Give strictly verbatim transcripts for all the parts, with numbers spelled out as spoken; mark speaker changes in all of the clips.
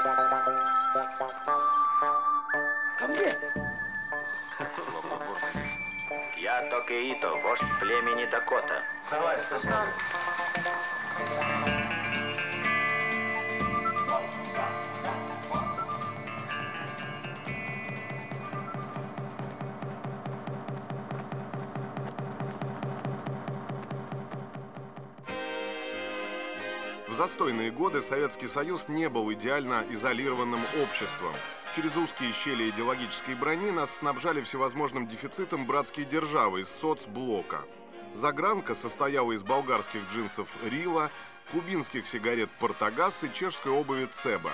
Speaker 1: Я Токеито, вождь племени Дакота.
Speaker 2: Давай, посмотрим.
Speaker 3: В застойные годы Советский Союз не был идеально изолированным обществом. Через узкие щели идеологической брони нас снабжали всевозможным дефицитом братские державы из соцблока. Загранка состояла из болгарских джинсов «Рила», кубинских сигарет «Портагас» и чешской обуви «Цеба».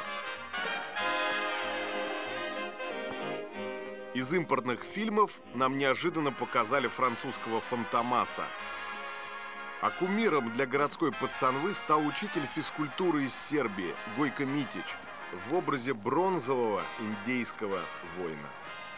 Speaker 3: Из импортных фильмов нам неожиданно показали французского «Фантомаса». А кумиром для городской пацанвы стал учитель физкультуры из Сербии Гойко Митич в образе бронзового индейского воина.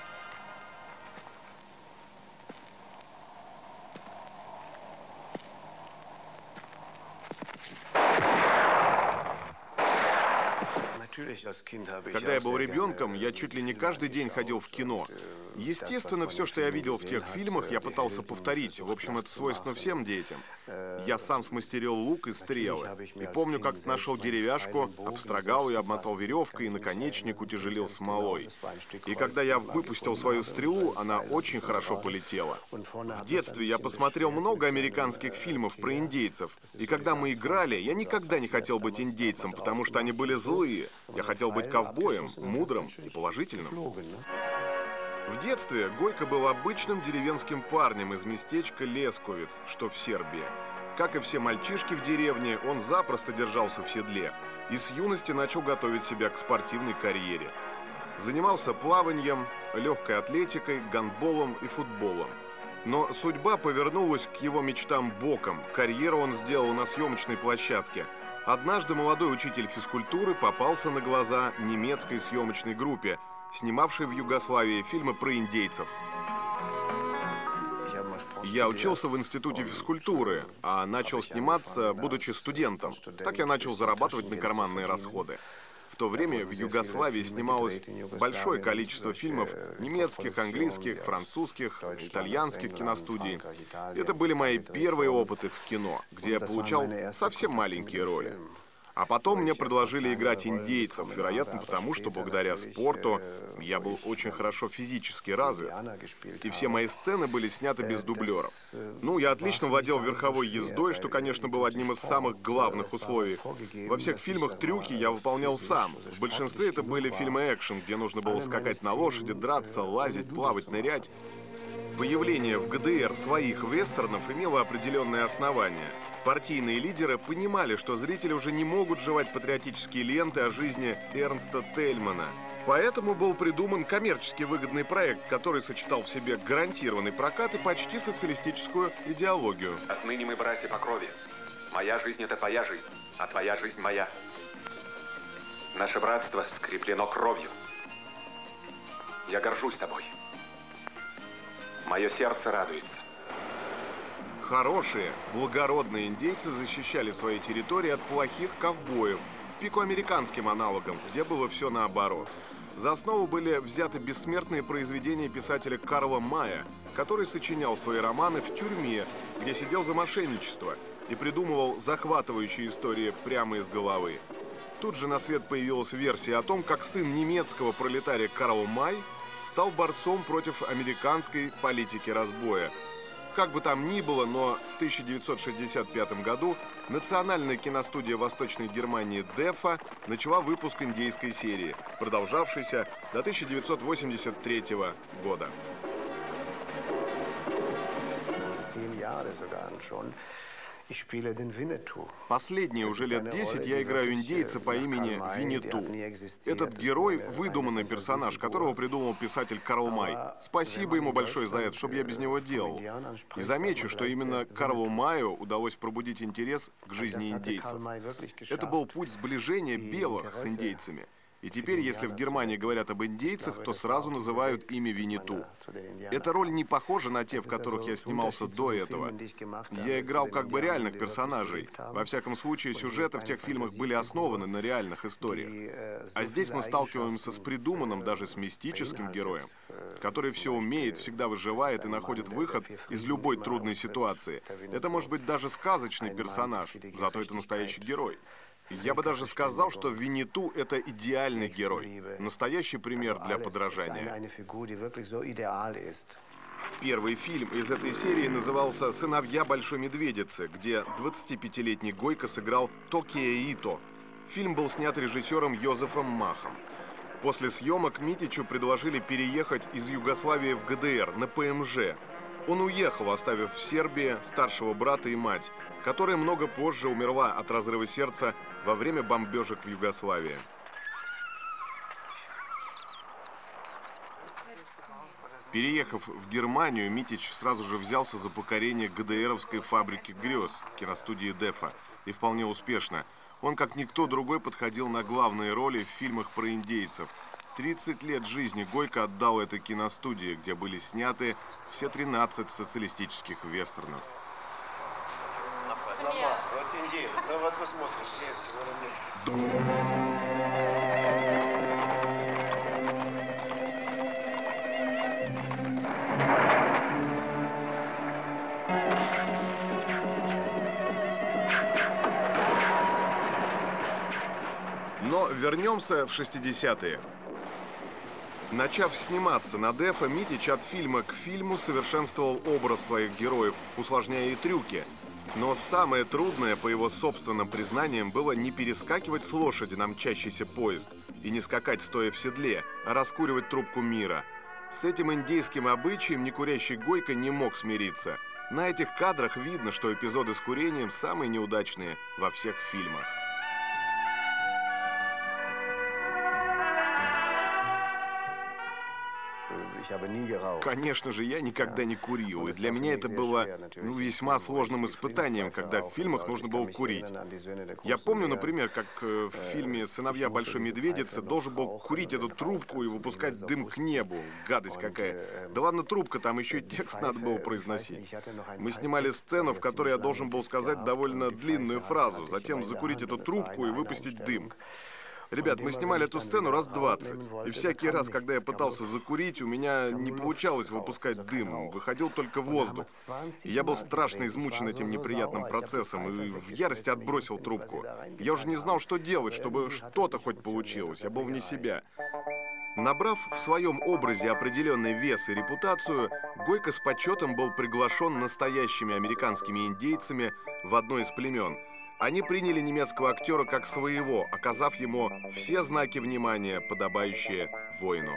Speaker 3: Когда я был ребенком, я чуть ли не каждый день ходил в кино. Естественно, все, что я видел в тех фильмах, я пытался повторить. В общем, это свойственно всем детям. Я сам смастерил лук и стрелы. И помню, как нашел деревяшку, обстрогал ее, обмотал веревкой, и наконечник утяжелил смолой. И когда я выпустил свою стрелу, она очень хорошо полетела. В детстве я посмотрел много американских фильмов про индейцев. И когда мы играли, я никогда не хотел быть индейцем, потому что они были злые. Я хотел быть ковбоем, мудрым и положительным. В детстве Гойко был обычным деревенским парнем из местечка Лесковец, что в Сербии. Как и все мальчишки в деревне, он запросто держался в седле и с юности начал готовить себя к спортивной карьере. Занимался плаванием, легкой атлетикой, гандболом и футболом. Но судьба повернулась к его мечтам боком. Карьеру он сделал на съемочной площадке. Однажды молодой учитель физкультуры попался на глаза немецкой съемочной группе, снимавшей в Югославии фильмы про индейцев. Я учился в институте физкультуры, а начал сниматься, будучи студентом. Так я начал зарабатывать на карманные расходы. В то время в Югославии снималось большое количество фильмов немецких, английских, французских, итальянских киностудий. Это были мои первые опыты в кино, где я получал совсем маленькие роли. А потом мне предложили играть индейцев, вероятно, потому что благодаря спорту я был очень хорошо физически развит. И все мои сцены были сняты без дублеров. Ну, я отлично владел верховой ездой, что, конечно, было одним из самых главных условий. Во всех фильмах трюки я выполнял сам. В большинстве это были фильмы экшен, где нужно было скакать на лошади, драться, лазить, плавать, нырять. Появление в ГДР своих вестернов имело определенные основания. Партийные лидеры понимали, что зрители уже не могут жевать патриотические ленты о жизни Эрнста Тельмана. Поэтому был придуман коммерчески выгодный проект, который сочетал в себе гарантированный прокат и почти социалистическую идеологию.
Speaker 4: Отныне мы братья по крови. Моя жизнь – это твоя жизнь, а твоя жизнь – моя. Наше братство скреплено кровью. Я горжусь тобой. Мое сердце радуется.
Speaker 3: Хорошие, благородные индейцы защищали свои территории от плохих ковбоев, в пику американским аналогам, где было все наоборот. За основу были взяты бессмертные произведения писателя Карла Мая, который сочинял свои романы в тюрьме, где сидел за мошенничество и придумывал захватывающие истории прямо из головы. Тут же на свет появилась версия о том, как сын немецкого пролетария Карл Май стал борцом против американской политики разбоя. Как бы там ни было, но в тысяча девятьсот шестьдесят пятом году национальная киностудия Восточной Германии ДЕФА начала выпуск индейской серии, продолжавшейся до тысяча девятьсот восемьдесят третьего года. Последние уже лет десять я играю индейца по имени Винниту. Этот герой – выдуманный персонаж, которого придумал писатель Карл Май. Спасибо ему большое за это, что бы я без него делал. И замечу, что именно Карлу Маю удалось пробудить интерес к жизни индейцев. Это был путь сближения белых с индейцами. И теперь, если в Германии говорят об индейцах, то сразу называют имя Винни-Ту. Эта роль не похожа на те, в которых я снимался до этого. Я играл как бы реальных персонажей. Во всяком случае, сюжеты в тех фильмах были основаны на реальных историях. А здесь мы сталкиваемся с придуманным, даже с мистическим героем, который все умеет, всегда выживает и находит выход из любой трудной ситуации. Это может быть даже сказочный персонаж, зато это настоящий герой. Я бы даже сказал, что Винни-Ту — это идеальный герой, настоящий пример для подражания. Первый фильм из этой серии назывался «Сыновья Большой Медведицы», где двадцатипятилетний Гойко сыграл Токио Ито. Фильм был снят режиссером Йозефом Махом. После съемок Митичу предложили переехать из Югославии в ГДР на ПМЖ. Он уехал, оставив в Сербии старшего брата и мать, которая много позже умерла от разрыва сердца во время бомбежек в Югославии. Переехав в Германию, Митич сразу же взялся за покорение ГДРовской фабрики грез, киностудии Дефа, и вполне успешно. Он, как никто другой, подходил на главные роли в фильмах про индейцев. тридцать лет жизни Гойко отдал этой киностудии, где были сняты все тринадцать социалистических вестернов. Но вернемся в шестидесятые. Начав сниматься на Дефа, Митич от фильма к фильму совершенствовал образ своих героев, усложняя и трюки. Но самое трудное, по его собственным признаниям, было не перескакивать с лошади на мчащийся поезд и не скакать стоя в седле, а раскуривать трубку мира. С этим индейским обычаем некурящий Гойко не мог смириться. На этих кадрах видно, что эпизоды с курением самые неудачные во всех фильмах. Конечно же, я никогда не курил, и для меня это было ну, весьма сложным испытанием, когда в фильмах нужно было курить. Я помню, например, как в фильме «Сыновья Большой Медведицы» должен был курить эту трубку и выпускать дым к небу. Гадость какая. Да ладно, трубка, там еще и текст надо было произносить. Мы снимали сцену, в которой я должен был сказать довольно длинную фразу, затем закурить эту трубку и выпустить дым. Ребят, мы снимали эту сцену раз двадцать, и всякий раз, когда я пытался закурить, у меня не получалось выпускать дым, выходил только воздух. И я был страшно измучен этим неприятным процессом и в ярости отбросил трубку. Я уже не знал, что делать, чтобы что-то хоть получилось, я был вне себя. Набрав в своем образе определенный вес и репутацию, Гойко с почетом был приглашен настоящими американскими индейцами в одно из племен. Они приняли немецкого актера как своего, оказав ему все знаки внимания, подобающие воину.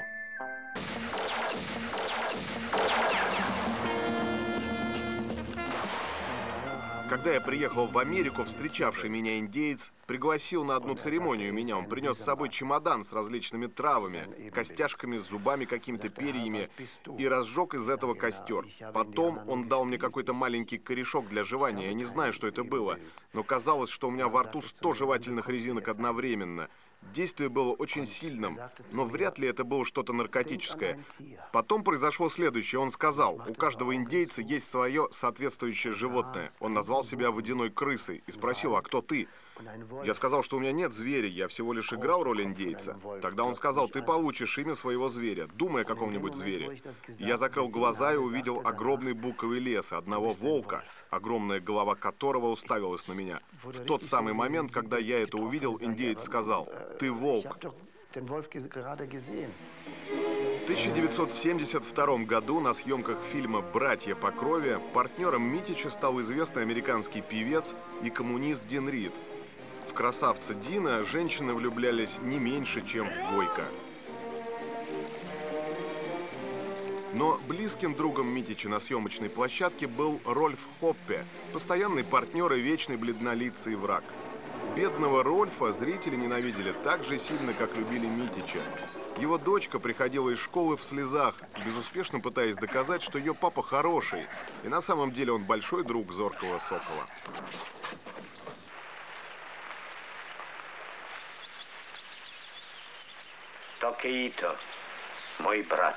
Speaker 3: Когда я приехал в Америку, встречавший меня индеец пригласил на одну церемонию меня. Он принес с собой чемодан с различными травами, костяшками, зубами, какими-то перьями и разжег из этого костер. Потом он дал мне какой-то маленький корешок для жевания. Я не знаю, что это было, но казалось, что у меня во рту сто жевательных резинок одновременно. Действие было очень сильным, но вряд ли это было что-то наркотическое. Потом произошло следующее. Он сказал, у каждого индейца есть свое соответствующее животное. Он назвал себя водяной крысой и спросил, а кто ты? Я сказал, что у меня нет зверя, я всего лишь играл роль индейца. Тогда он сказал, ты получишь имя своего зверя, думай о каком-нибудь звере. Я закрыл глаза и увидел огромный буковый лес, одного волка, огромная голова которого уставилась на меня. В тот самый момент, когда я это увидел, индеец сказал, ты волк. В тысяча девятьсот семьдесят втором году на съемках фильма «Братья по крови» партнером Митича стал известный американский певец и коммунист Дин Рид. В красавца Дина женщины влюблялись не меньше, чем в Гойко. Но близким другом Митича на съемочной площадке был Рольф Хоппе, постоянный партнер и вечный бледнолицый враг. Бедного Рольфа зрители ненавидели так же сильно, как любили Митича. Его дочка приходила из школы в слезах, безуспешно пытаясь доказать, что ее папа хороший, и на самом деле он большой друг зоркого сокола.
Speaker 1: Токеито, мой брат.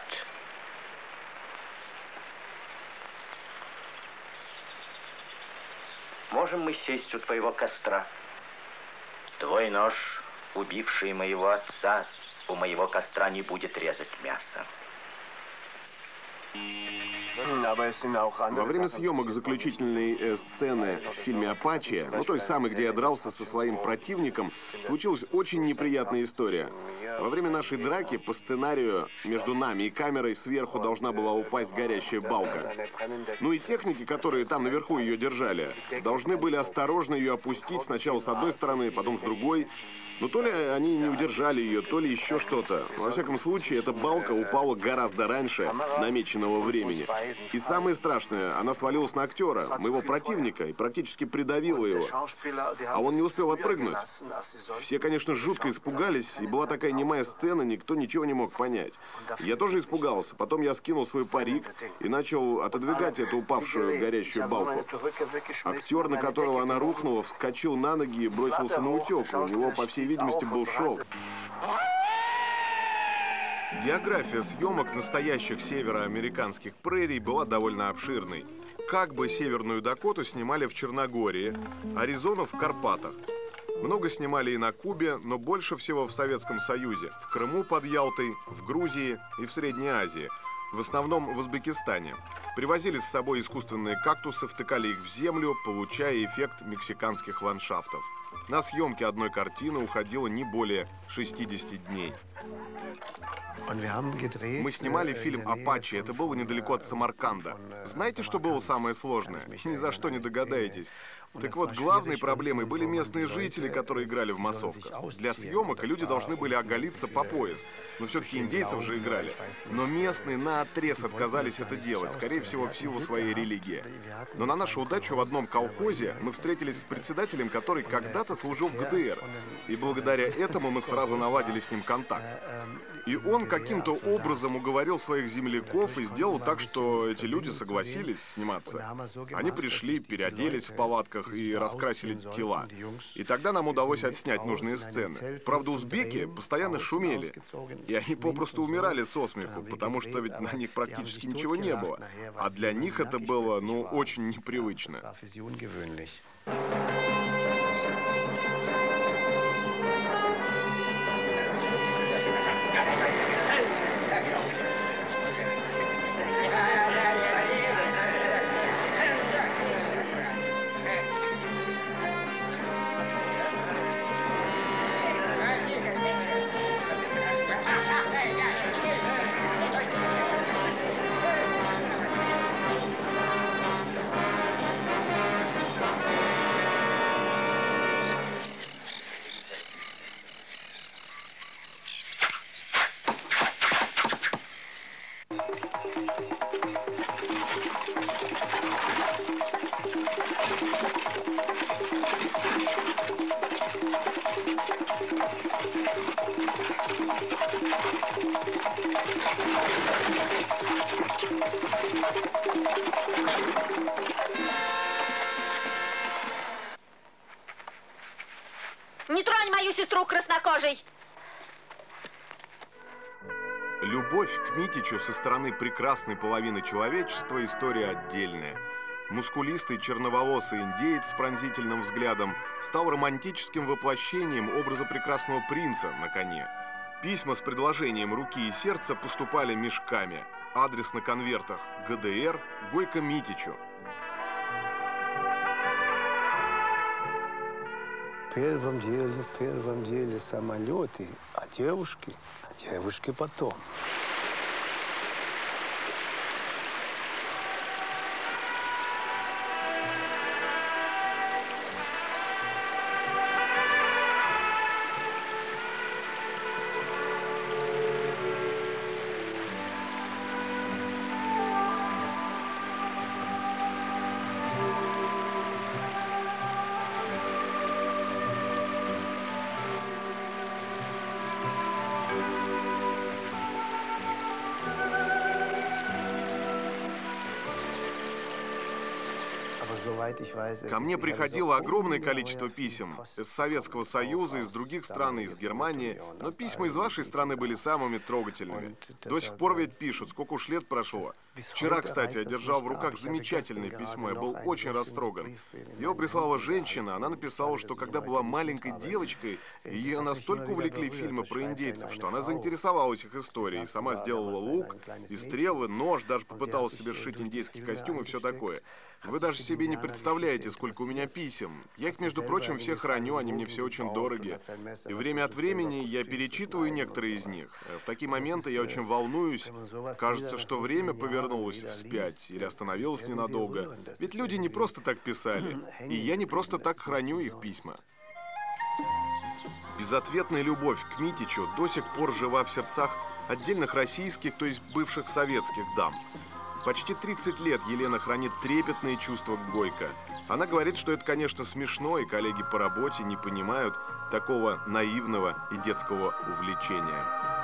Speaker 1: Можем мы сесть у твоего костра? Твой нож, убивший моего отца, у моего костра не будет резать мясо.
Speaker 2: Во время съемок заключительной э, сцены в фильме «Апачи», ну той самой, где я дрался со своим противником, случилась очень неприятная история. Во время нашей драки по сценарию между нами и камерой сверху должна была упасть горящая балка. Ну и техники, которые там наверху ее держали, должны были осторожно ее опустить сначала с одной стороны, потом с другой. Ну, то ли они не удержали ее, то ли еще что-то. Во всяком случае, эта балка упала гораздо раньше намеченного времени. И самое страшное, она свалилась на актера, моего противника, и практически придавила его. А он не успел отпрыгнуть. Все, конечно, жутко испугались, и была такая немая сцена, никто ничего не мог понять. Я тоже испугался. Потом я скинул свой парик и начал отодвигать эту упавшую горящую балку. Актер, на которого она рухнула, вскочил на ноги и бросился на утек. У него, по всей видимости, был шок.
Speaker 3: География съемок настоящих североамериканских прерий была довольно обширной. Как бы Северную Дакоту снимали в Черногории, Аризону в Карпатах. Много снимали и на Кубе, но больше всего в Советском Союзе, в Крыму под Ялтой, в Грузии и в Средней Азии. В основном в Узбекистане. Привозили с собой искусственные кактусы, втыкали их в землю, получая эффект мексиканских ландшафтов. На съемки одной картины уходило не более шестидесяти дней. Мы снимали фильм «Апачи». Это было недалеко от Самарканда. Знаете, что было самое сложное? Ни за что не догадаетесь. Так вот, главной проблемой были местные жители, которые играли в массовках. Для съемок люди должны были оголиться по пояс. Но все-таки индейцев же играли. Но местные наотрез отказались это делать, скорее всего, в силу своей религии. Но на нашу удачу в одном колхозе мы встретились с председателем, который когда-то служил в ГДР. И благодаря этому мы сразу наладили с ним контакт. И он каким-то образом уговорил своих земляков и сделал так, что эти люди согласились сниматься. Они пришли, переоделись в палатках и раскрасили тела. И тогда нам удалось отснять нужные сцены. Правда, узбеки постоянно шумели. И они попросту умирали со смеху, потому что ведь на них практически ничего не было. А для них это было, ну, очень непривычно.
Speaker 5: Не тронь мою сестру краснокожей!
Speaker 3: Любовь к Митичу со стороны прекрасной половины человечества – история отдельная. Мускулистый черноволосый индеец с пронзительным взглядом стал романтическим воплощением образа прекрасного принца на коне. Письма с предложением руки и сердца поступали мешками. Адрес на конвертах – ГДР, Гойко Митичу.
Speaker 6: В первом деле, в первом деле самолеты, а девушки, а девушки потом.
Speaker 3: Ко мне приходило огромное количество писем из Советского Союза, из других стран, из Германии, но письма из вашей страны были самыми трогательными. До сих пор ведь пишут, сколько уж лет прошло. Вчера, кстати, я держал в руках замечательное письмо, я был очень растроган. Его прислала женщина, она написала, что когда была маленькой девочкой, ее настолько увлекли фильмы про индейцев, что она заинтересовалась их историей, сама сделала лук и стрелы, нож, даже попыталась себе сшить индейский костюм и все такое. Вы даже себе не представляете, сколько у меня писем. Я их, между прочим, все храню, они мне все очень дороги. И время от времени я перечитываю некоторые из них. В такие моменты я очень волнуюсь. Кажется, что время повернулось вспять или остановилось ненадолго. Ведь люди не просто так писали, и я не просто так храню их письма. Безответная любовь к Митичу до сих пор жива в сердцах отдельных российских, то есть бывших советских дам. Почти тридцать лет Елена хранит трепетные чувства к Гойко. Она говорит, что это, конечно, смешно, и коллеги по работе не понимают такого наивного и детского увлечения.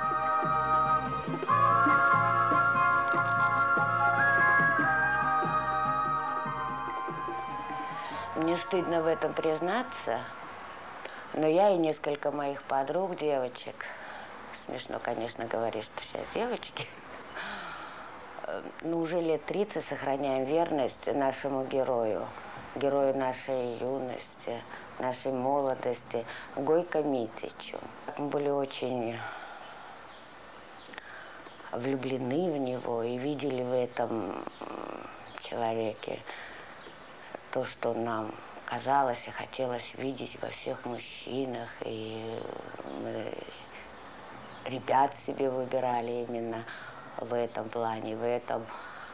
Speaker 7: Мне стыдно в этом признаться, но я и несколько моих подруг, девочек, смешно, конечно, говорить, что сейчас девочки, ну, уже лет тридцать сохраняем верность нашему герою, герою нашей юности, нашей молодости, Гойко Митичу. Мы были очень влюблены в него и видели в этом человеке то, что нам казалось и хотелось видеть во всех мужчинах, и мы ребят себе выбирали именно в этом плане, в этом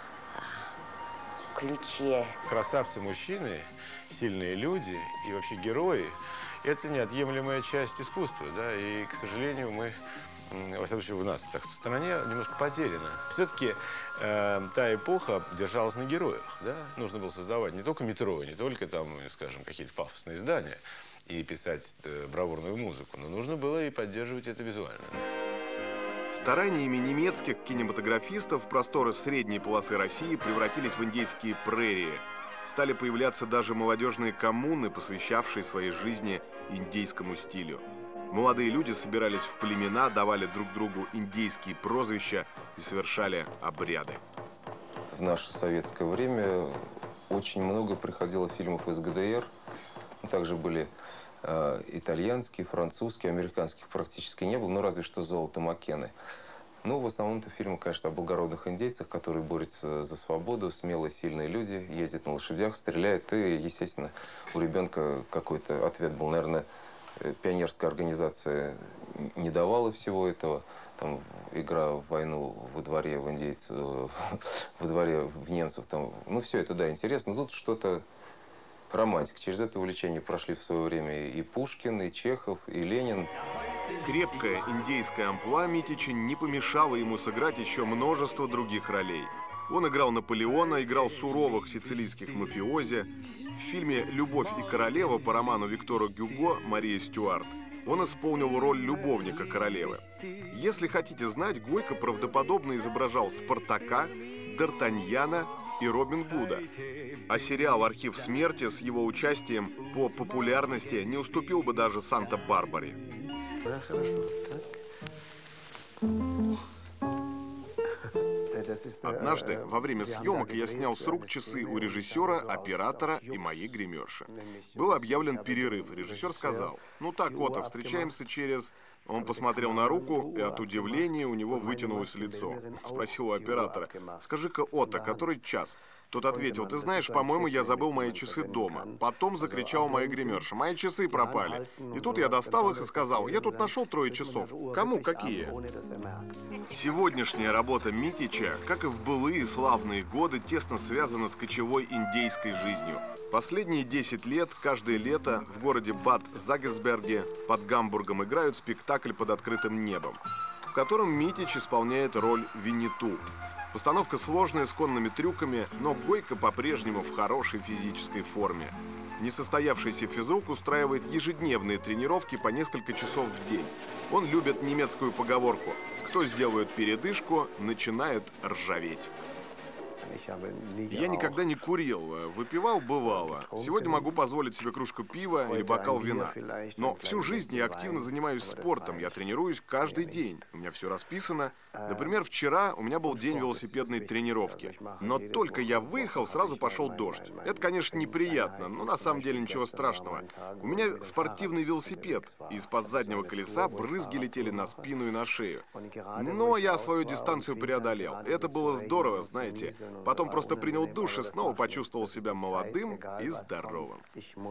Speaker 7: ключе.
Speaker 8: Красавцы мужчины, сильные люди и вообще герои – это неотъемлемая часть искусства, да, и, к сожалению, мы, во всяком случае, в нас, так, в стране немножко потеряно. Все-таки э, та эпоха держалась на героях, да, нужно было создавать не только метро, не только там, скажем, какие-то пафосные здания и писать э, бравурную музыку, но нужно было и поддерживать это визуально.
Speaker 3: Стараниями немецких кинематографистов просторы средней полосы России превратились в индейские прерии. Стали появляться даже молодежные коммуны, посвящавшие своей жизни индейскому стилю. Молодые люди собирались в племена, давали друг другу индейские прозвища и совершали обряды.
Speaker 9: В наше советское время очень много приходило фильмов из ГДР. Также были э, итальянские, французские, американских практически не было, ну разве что «Золото Маккены». Ну, в основном это фильмы, конечно, о благородных индейцах, которые борются за свободу, смелые, сильные люди, ездят на лошадях, стреляют. И, естественно, у ребенка какой-то ответ был, наверное, пионерская организация не давала всего этого. Там игра в войну во дворе в индейцев, во дворе в немцев. Там, ну, все это, да, интересно. Но тут что-то романтика. Через это увлечение прошли в свое время и Пушкин, и Чехов, и Ленин.
Speaker 3: Крепкая индейская амплуа Митича не помешала ему сыграть еще множество других ролей. Он играл Наполеона, играл суровых сицилийских мафиози. В фильме «Любовь и королева» по роману Виктора Гюго «Мария Стюарт» он исполнил роль любовника королевы. Если хотите знать, Гойко правдоподобно изображал Спартака, Д'Артаньяна и Робин Гуда. А сериал «Архив смерти» с его участием по популярности не уступил бы даже «Санта-Барбаре».
Speaker 6: Да, хорошо. Так.
Speaker 3: Однажды во время съемок я снял с рук часы у режиссера, оператора и моей гримерши. Был объявлен перерыв. Режиссер сказал: «Ну так, Отто, встречаемся через...» Он посмотрел на руку, и от удивления у него вытянулось лицо. Спросил у оператора: «Скажи-ка, Отто, который час?» Тот ответил: «Ты знаешь, по-моему, я забыл мои часы дома». Потом закричал моя гримерша: «Мои часы пропали». И тут я достал их и сказал: «Я тут нашел трое часов. Кому какие?» Сегодняшняя работа Митича, как и в былые славные годы, тесно связана с кочевой индейской жизнью. Последние десять лет, каждое лето в городе Бад Загесберге под Гамбургом играют спектакль под открытым небом, в котором Митич исполняет роль Винниту. Постановка сложная, с конными трюками, но Гойко по-прежнему в хорошей физической форме. Несостоявшийся физрук устраивает ежедневные тренировки по несколько часов в день. Он любит немецкую поговорку: «Кто сделает передышку, начинает ржаветь». Я никогда не курил, выпивал бывало. Сегодня могу позволить себе кружку пива или бокал вина. Но всю жизнь я активно занимаюсь спортом, я тренируюсь каждый день. У меня все расписано. Например, вчера у меня был день велосипедной тренировки. Но только я выехал, сразу пошел дождь. Это, конечно, неприятно, но на самом деле ничего страшного. У меня спортивный велосипед, и из-под заднего колеса брызги летели на спину и на шею. Но я свою дистанцию преодолел. Это было здорово, знаете. Потом просто принял душ и снова почувствовал себя молодым и здоровым.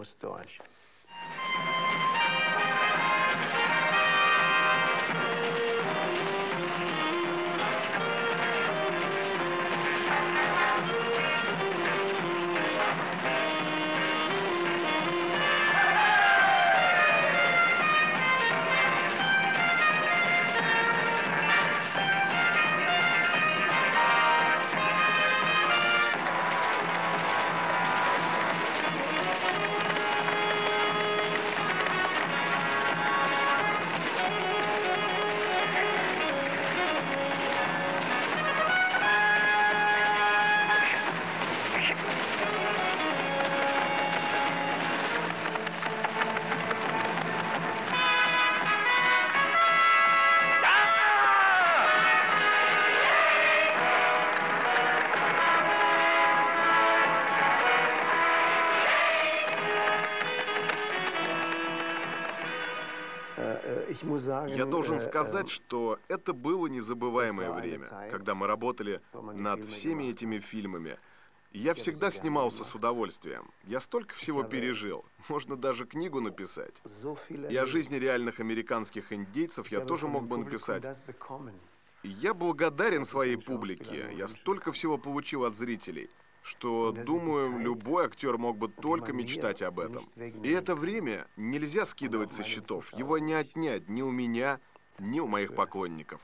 Speaker 3: Я должен сказать, что это было незабываемое время, когда мы работали над всеми этими фильмами. Я всегда снимался с удовольствием. Я столько всего пережил. Можно даже книгу написать. И о жизни реальных американских индейцев я тоже мог бы написать. И я благодарен своей публике. Я столько всего получил от зрителей, что, думаю, любой актер мог бы только мечтать об этом. И это время нельзя скидывать со счетов. Его не отнять ни у меня, ни у моих поклонников.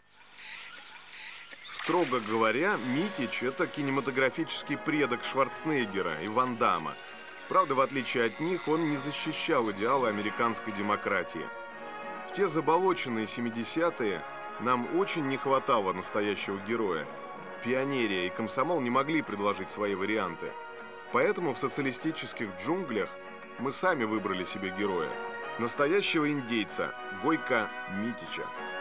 Speaker 3: Строго говоря, Митич — это кинематографический предок Шварценеггера и Ван Дамма. Правда, в отличие от них, он не защищал идеалы американской демократии. В те заболоченные семидесятые нам очень не хватало настоящего героя. Пионерия и комсомол не могли предложить свои варианты. Поэтому в социалистических джунглях мы сами выбрали себе героя. Настоящего индейца, Гойко Митича.